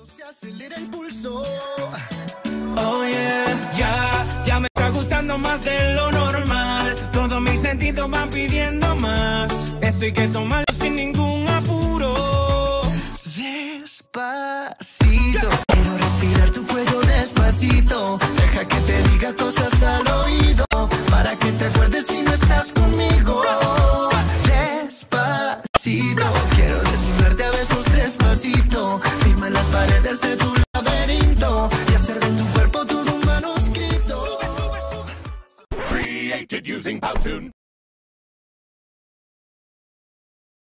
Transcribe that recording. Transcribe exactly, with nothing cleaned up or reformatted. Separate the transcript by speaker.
Speaker 1: Se acelera el pulso.
Speaker 2: Oh yeah, ya, ya me está gustando más de lo normal. Todos mis sentidos van pidiendo más. Esto hay que tomarlo sin ningún apuro.
Speaker 1: Despacito, quiero respirar tu cuello despacito. Deja que te diga cosas al oído, para que te acuerdes si no estás conmigo. Despacito, quiero desnudarte a besos despacito. Firma las paredes de tu laberinto y hacer de tu cuerpo todo un manuscrito.
Speaker 3: Created using Powtoon.